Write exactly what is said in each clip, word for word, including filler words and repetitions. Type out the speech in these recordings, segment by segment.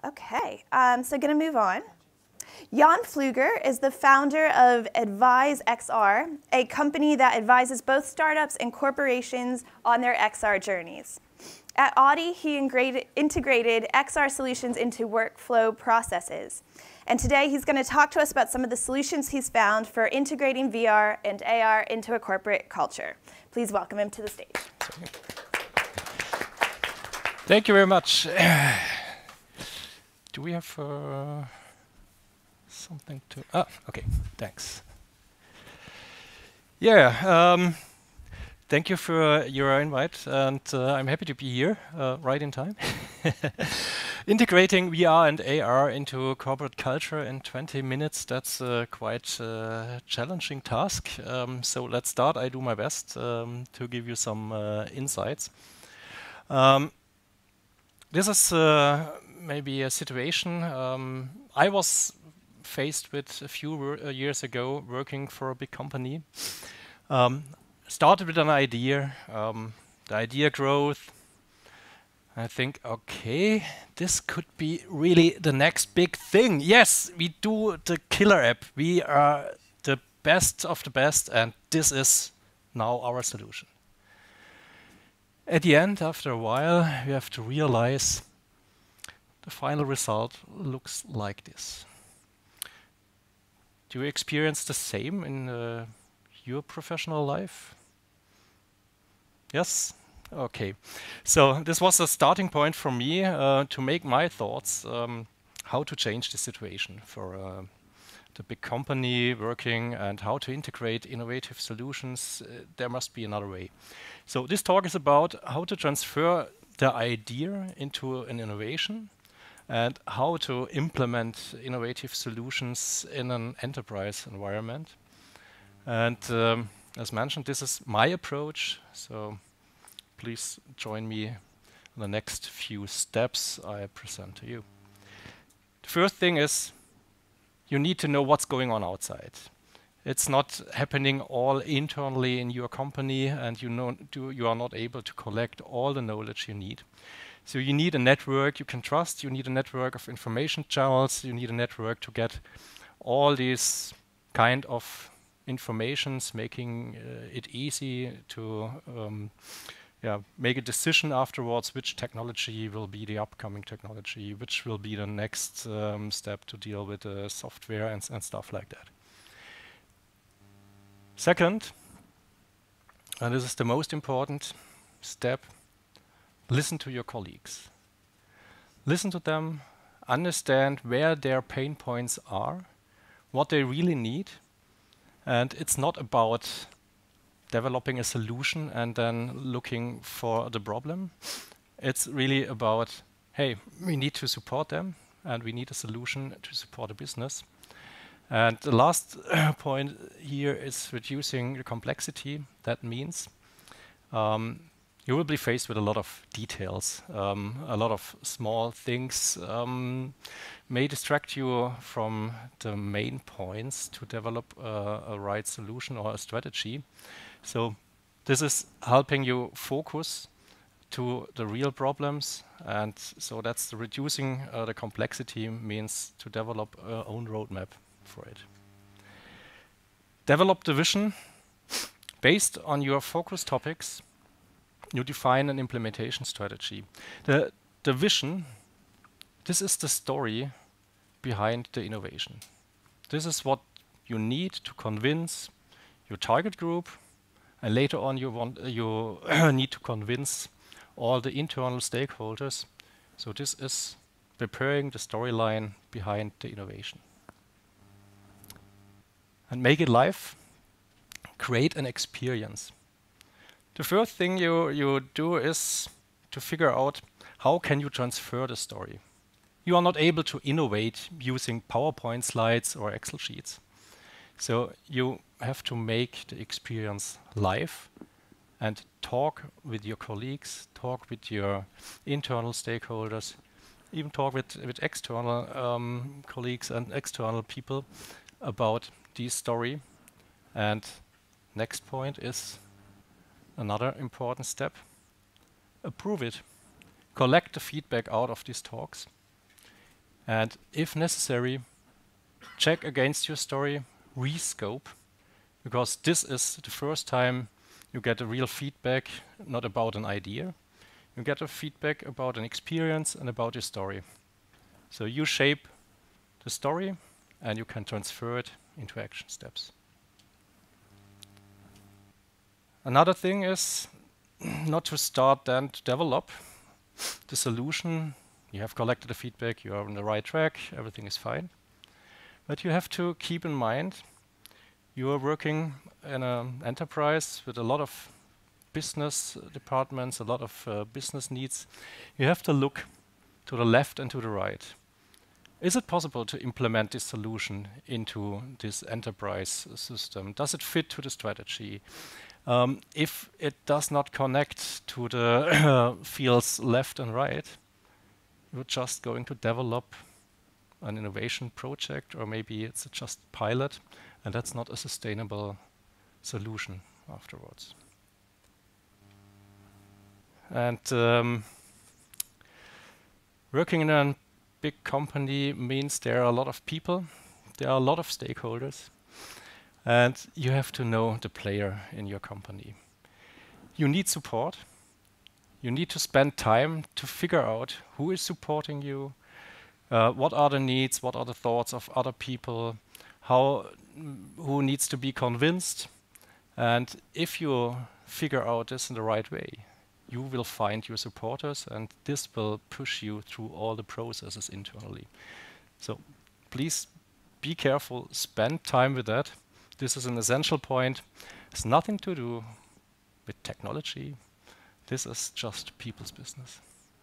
Okay, um, so going to move on. Jan Pfluger is the founder of Advise X R, a company that advises both startups and corporations on their X R journeys. At Audi, he integrated X R solutions into workflow processes. And today he's going to talk to us about some of the solutions he's found for integrating V R and A R into a corporate culture. Please welcome him to the stage. Thank you very much. Do we have uh, something to... Ah, okay, thanks. Yeah, um, thank you for uh, your invite, and uh, I'm happy to be here uh, right in time. Integrating V R and A R into corporate culture in twenty minutes, that's a quite uh, challenging task. Um, so let's start. I do my best um, to give you some uh, insights. Um, this is uh, maybe a situation um, I was faced with a few uh, years ago working for a big company. Um, started with an idea, um, the idea growth. I think, okay, this could be really the next big thing. Yes, we do the killer app. We are the best of the best, and this is now our solution. At the end, after a while, we have to realize the final result looks like this. Do you experience the same in uh, your professional life? Yes? Okay. So this was a starting point for me uh, to make my thoughts um, how to change the situation for uh, the big company working and how to integrate innovative solutions. Uh, there must be another way. So this talk is about how to transfer the idea into an innovation and how to implement innovative solutions in an enterprise environment. And um, as mentioned, this is my approach. So please join me in the next few steps I present to you. The first thing is you need to know what's going on outside. It's not happening all internally in your company, and you know do, you are not able to collect all the knowledge you need. So you need a network you can trust, you need a network of information channels, you need a network to get all these kind of informations, making uh, it easy to um, yeah, make a decision afterwards which technology will be the upcoming technology, which will be the next um, step to deal with the software and, and stuff like that. Second, and this is the most important step, listen to your colleagues. Listen to them, understand where their pain points are, what they really need, and it's not about developing a solution and then looking for the problem. It's really about, hey, we need to support them and we need a solution to support the business. And the last point here is reducing the complexity. That means um, you will be faced with a lot of details. Um, a lot of small things um, may distract you from the main points to develop uh, a right solution or a strategy. So this is helping you focus to the real problems, and so that's the reducing uh, the complexity means to develop our own roadmap for it. Develop the vision. Based on your focus topics, you define an implementation strategy. The, the vision, this is the story behind the innovation. This is what you need to convince your target group, and later on you want uh, you need to convince all the internal stakeholders. So this is preparing the storyline behind the innovation. And make it live. Create an experience. The first thing you, you do is to figure out how can you transfer the story. You are not able to innovate using PowerPoint slides or Excel sheets. So you have to make the experience live and talk with your colleagues, talk with your internal stakeholders, even talk with, with external um, colleagues and external people about this story. And next point is another important step. Approve it. Collect the feedback out of these talks. And if necessary, check against your story, rescope, because this is the first time you get a real feedback, not about an idea. You get a feedback about an experience and about your story. So you shape the story and you can transfer it into action steps. Another thing is not to start then to develop the solution. You have collected the feedback, you are on the right track, everything is fine. But you have to keep in mind you are working in an enterprise with a lot of business departments, a lot of uh, business needs. You have to look to the left and to the right. Is it possible to implement this solution into this enterprise system? Does it fit to the strategy? Um, if it does not connect to the fields left and right, you're just going to develop an innovation project, or maybe it's just pilot, and that's not a sustainable solution afterwards. And um, working in a big company means there are a lot of people, there are a lot of stakeholders, and you have to know the player in your company. You need support. You need to spend time to figure out who is supporting you, uh, what are the needs, what are the thoughts of other people, how, who needs to be convinced. And if you figure out this in the right way, you will find your supporters, and this will push you through all the processes internally. So please be careful, spend time with that. This is an essential point. It's nothing to do with technology. This is just people's business.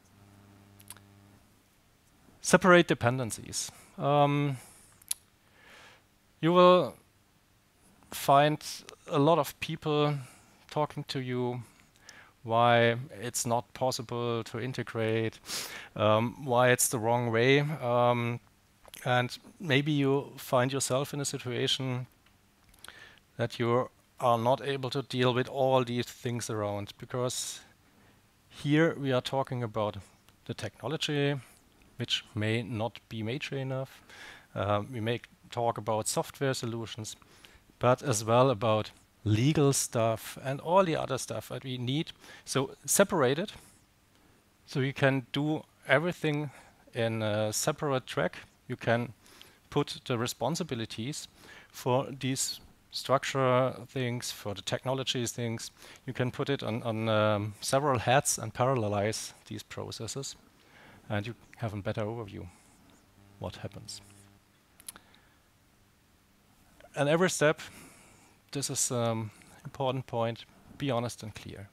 Separate dependencies. Um, you will find a lot of people talking to you why it's not possible to integrate, um, why it's the wrong way. Um, and maybe you find yourself in a situation that you are not able to deal with all these things around, because here we are talking about the technology, which may not be mature enough. Um, we may talk about software solutions, but as well about legal stuff and all the other stuff that we need. So separate it, so you can do everything in a separate track. You can put the responsibilities for these structure things, for the technologies things. You can put it on, on um, several hats and parallelize these processes, and you have a better overview what happens. And every step, this is an um, important point, be honest and clear.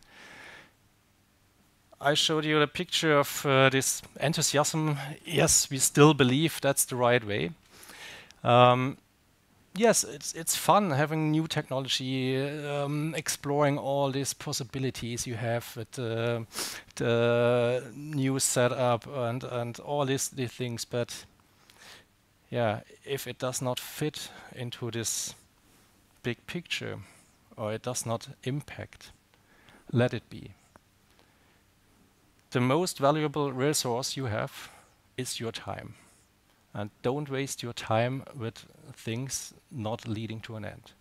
I showed you a picture of uh, this enthusiasm. Yes, we still believe that's the right way. Um, yes, it's, it's fun having new technology, um, exploring all these possibilities you have with uh, the new setup and, and all these, these things. But yeah, if it does not fit into this big picture, or it does not impact, let it be. The most valuable resource you have is your time. And don't waste your time with things not leading to an end.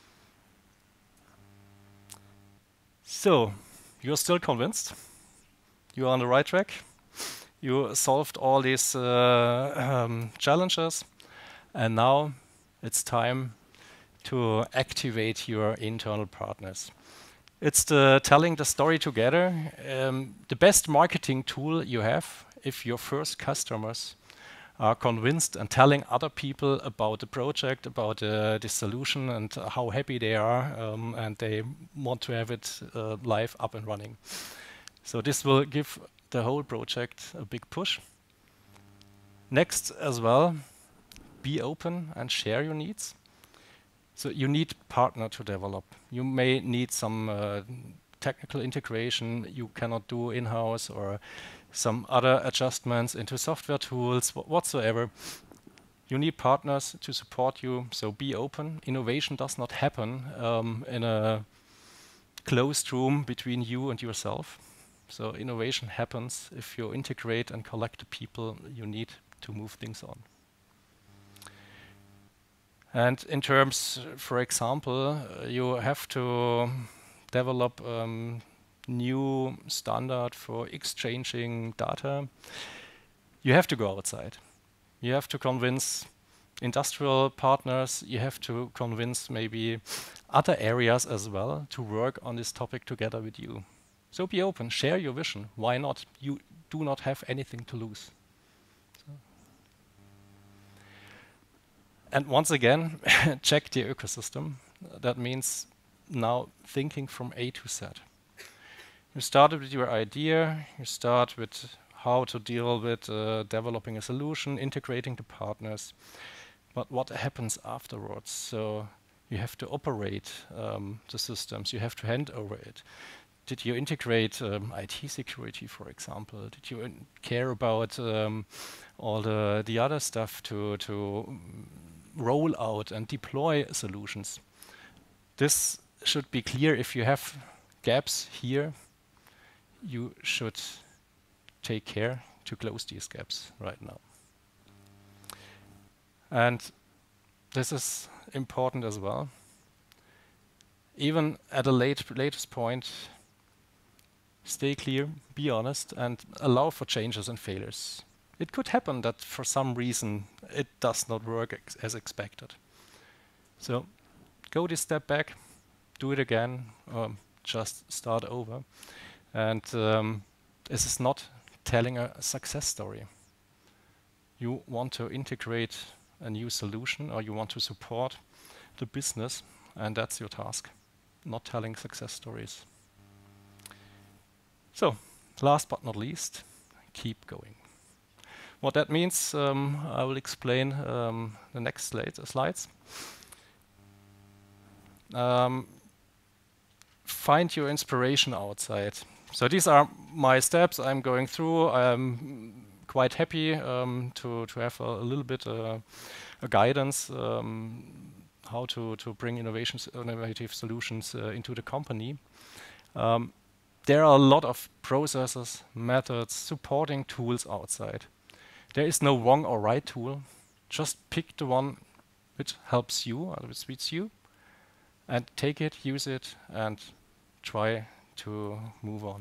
So, you're still convinced? You're on the right track? You solved all these uh, um, challenges, and now it's time to activate your internal partners. It's the telling the story together. Um, the best marketing tool you have, if your first customers are convinced and telling other people about the project, about uh, the solution, and uh, how happy they are, um, and they want to have it uh, live up and running. So this will give the whole project a big push. Next as well, be open and share your needs. So you need partner to develop. You may need some uh, technical integration you cannot do in-house, or some other adjustments into software tools, wh whatsoever. You need partners to support you, so be open. Innovation does not happen um, in a closed room between you and yourself. So innovation happens if you integrate and collect the people you need to move things on. And in terms, for example, uh, you have to develop um, new standard for exchanging data. You have to go outside. You have to convince industrial partners. You have to convince maybe other areas as well to work on this topic together with you. So be open, share your vision. Why not? You do not have anything to lose. So. And once again, check the ecosystem. That means now thinking from A to Z. You started with your idea, you start with how to deal with uh, developing a solution, integrating the partners. But what happens afterwards? So you have to operate um, the systems, you have to hand over it. Did you integrate um, I T security, for example? Did you care about um, all the, the other stuff to, to roll out and deploy solutions? This should be clear. If you have gaps here, you should take care to close these gaps right now. And this is important as well. Even at a late, latest point, stay clear, be honest, and allow for changes and failures. It could happen that for some reason it does not work ex as expected. So go this step back, do it again, or just start over. And um, this is not telling a success story. You want to integrate a new solution, or you want to support the business, and that's your task, not telling success stories. So, last but not least, keep going. What that means, um, I will explain um, the next slide, uh, slides. Um, find your inspiration outside. So these are my steps I'm going through. I'm quite happy um, to, to have a, a little bit uh, a guidance um, how to, to bring innovations, innovative solutions uh, into the company. Um, there are a lot of processes, methods, supporting tools outside. There is no wrong or right tool. Just pick the one which helps you or which suits you, and take it, use it, and try to move on.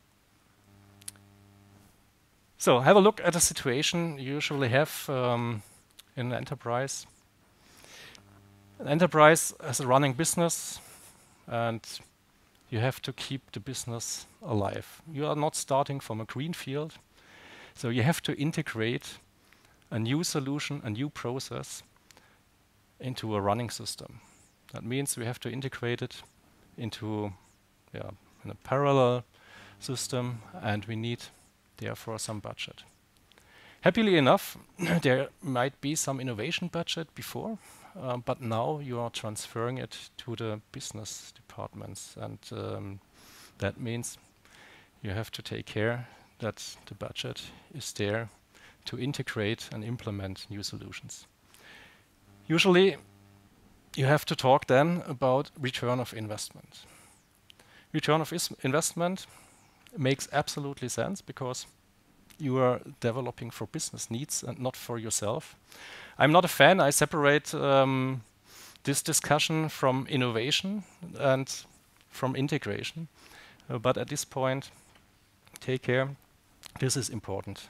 So have a look at a situation you usually have um, in an enterprise. An enterprise has a running business, and you have to keep the business alive. You are not starting from a green field, so you have to integrate a new solution, a new process into a running system. That means we have to integrate it into yeah, in a parallel system, and we need therefore some budget. Happily enough, there might be some innovation budget before, uh, but now you are transferring it to the business departments, and um, that means you have to take care that the budget is there to integrate and implement new solutions. Usually, you have to talk then about return of investment. Return of investment makes absolutely sense because you are developing for business needs and not for yourself. I'm not a fan. I separate um, this discussion from innovation and from integration. Uh, but at this point, take care. This is important.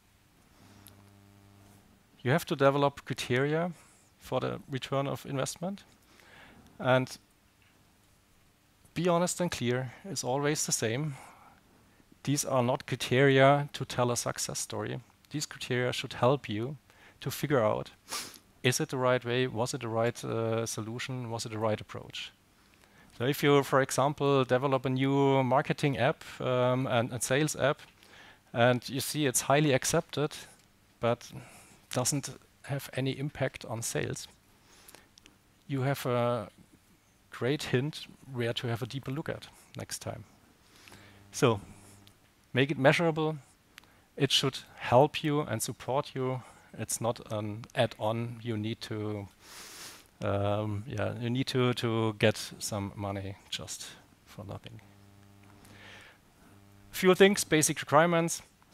You have to develop criteria for the return of investment. And be honest and clear, it's always the same. These are not criteria to tell a success story. These criteria should help you to figure out, is it the right way? Was it the right uh, solution? Was it the right approach? So if you, for example, develop a new marketing app um, and a sales app, and you see it's highly accepted, but doesn't have any impact on sales, you have a great hint where to have a deeper look at next time. So make it measurable. It should help you and support you. It's not an add-on you need to um, yeah, you need to, to get some money just for nothing. Few things, basic requirements.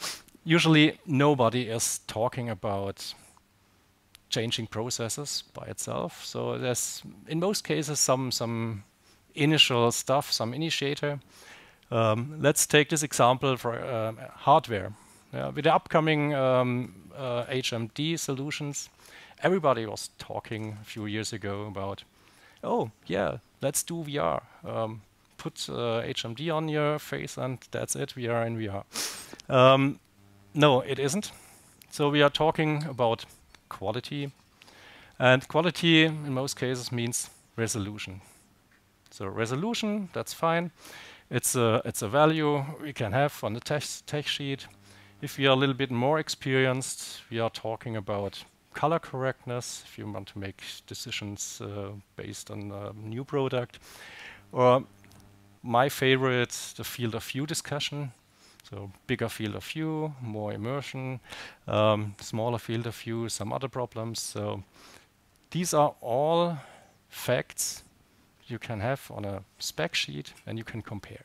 usually nobody is talking about changing processes by itself. So there's, in most cases, some, some initial stuff, some initiator. Um, let's take this example for uh, hardware. Uh, with the upcoming um, uh, H M D solutions, everybody was talking a few years ago about, oh, yeah, let's do V R. Um, put uh, H M D on your face and that's it, V R in V R. Um, no, it isn't. So we are talking about quality. And quality, in most cases, means resolution. So resolution, that's fine. It's a, it's a value we can have on the text, text sheet. If we are a little bit more experienced, we are talking about color correctness, if you want to make decisions uh, based on a new product. Or my favorite, the field of view discussion. So bigger field of view, more immersion, um, smaller field of view, some other problems. So these are all facts you can have on a spec sheet and you can compare.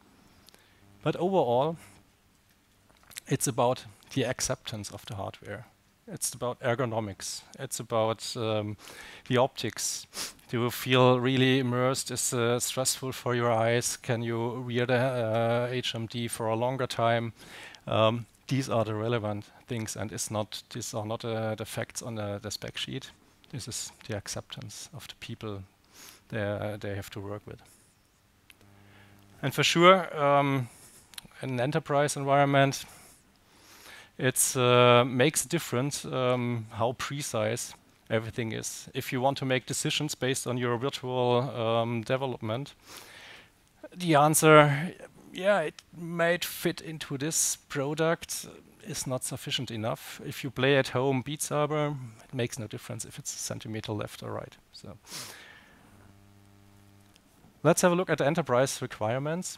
But overall, it's about the acceptance of the hardware. It's about ergonomics. It's about um, the optics. Do you feel really immersed? Is it uh, stressful for your eyes? Can you wear the uh, H M D for a longer time? Um, these are the relevant things, and it's not. These are not uh, the facts on the, the spec sheet. This is the acceptance of the people they, uh, they have to work with. And for sure, um, in an enterprise environment, it uh, makes a difference um, how precise everything is. If you want to make decisions based on your virtual um, development, the answer, yeah, it might fit into this product, is not sufficient enough. If you play at home Beat Saber, it makes no difference if it's a centimeter left or right. So let's have a look at the enterprise requirements.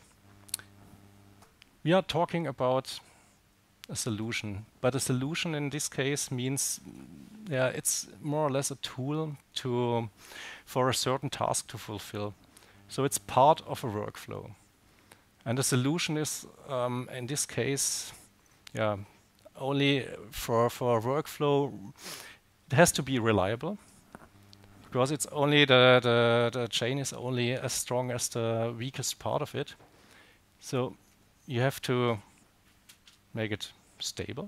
We are talking about a solution, but a solution in this case means, yeah, it's more or less a tool to for a certain task to fulfill. So it's part of a workflow, and the solution is, um, in this case, yeah, only for for a workflow. It has to be reliable because it's only the the the chain is only as strong as the weakest part of it. So you have to make it stable,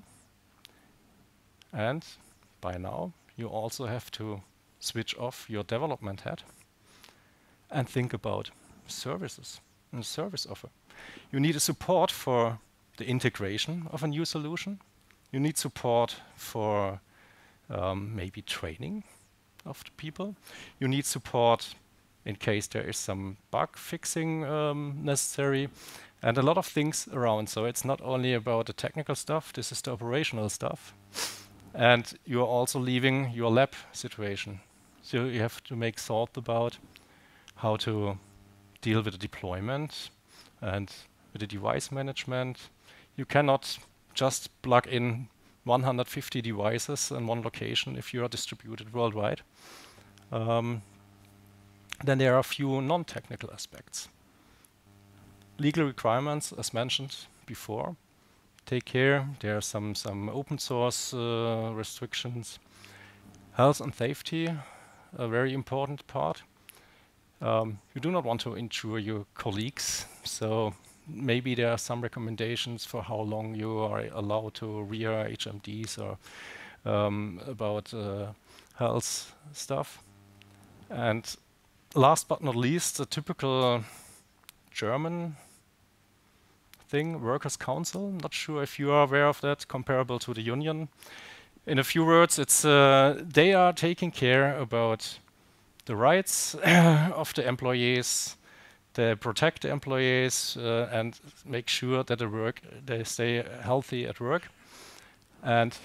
and by now you also have to switch off your development hat and think about services and service offer. You need a support for the integration of a new solution. You need support for um, maybe training of the people. You need support in case there is some bug fixing um, necessary, and a lot of things around. So it's not only about the technical stuff, this is the operational stuff. And you're also leaving your lab situation. So you have to make thought about how to deal with the deployment and with the device management. You cannot just plug in one hundred fifty devices in one location if you are distributed worldwide. Um, then there are a few non-technical aspects. Legal requirements, as mentioned before, take care. There are some, some open source uh, restrictions. Health and safety, a very important part. Um, you do not want to injure your colleagues, so maybe there are some recommendations for how long you are allowed to rear H M Ds or um, about uh, health stuff. And last but not least, the typical German thing, Workers' Council. Not sure if you are aware of that, comparable to the union. In a few words, it's uh, they are taking care about the rights of the employees. They protect the employees uh, and make sure that the work they stay healthy at work. And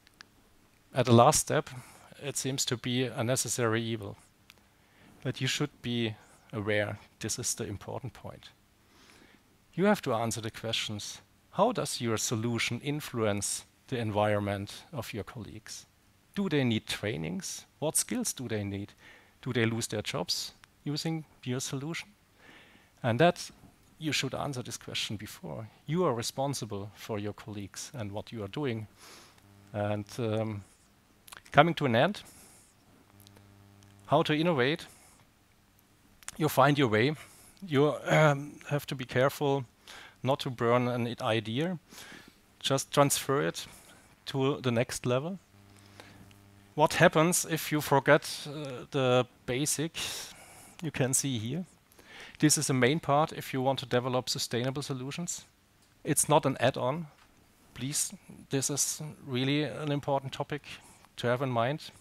at the last step, it seems to be a necessary evil. But you should be aware, this is the important point. You have to answer the questions, how does your solution influence the environment of your colleagues? Do they need trainings? What skills do they need? Do they lose their jobs using your solution? And that you should answer this question before. You are responsible for your colleagues and what you are doing. And um, coming to an end, how to innovate. You find your way. You um, have to be careful not to burn an idea. Just transfer it to the next level. What happens if you forget uh, the basics you can see here? This is the main part if you want to develop sustainable solutions. It's not an add-on. Please, this is really an important topic to have in mind.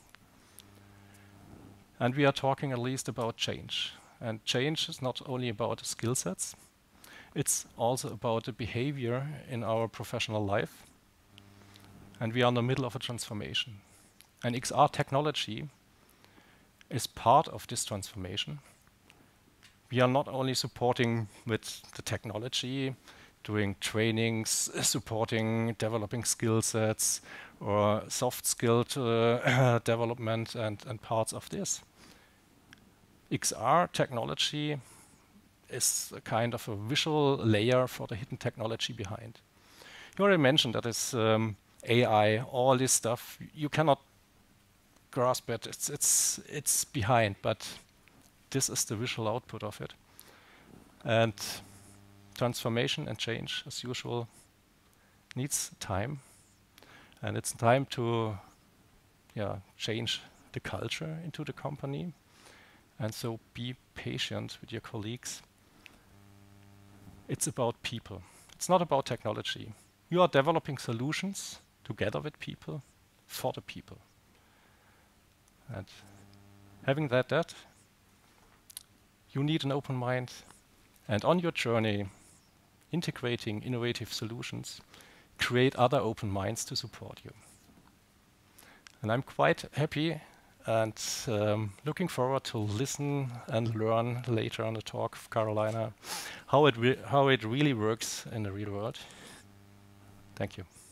And we are talking at least about change. And change is not only about skill sets, it's also about the behavior in our professional life. And we are in the middle of a transformation. And X R technology is part of this transformation. We are not only supporting with the technology, doing trainings, supporting developing skill sets or soft skilled uh, development and, and parts of this. X R technology is a kind of a visual layer for the hidden technology behind. You already mentioned that is um, A I, all this stuff. You cannot grasp it. It's, it's, it's behind, but this is the visual output of it. And transformation and change, as usual, needs time. And it's time to yeah, change the culture into the company. And so be patient with your colleagues. It's about people. It's not about technology. You are developing solutions together with people, for the people. And having that, that, you need an open mind. And on your journey, integrating innovative solutions, create other open minds to support you. And I'm quite happy and um, looking forward to listen and learn later on the talk of Carolina how it, how it really works in the real world. Thank you.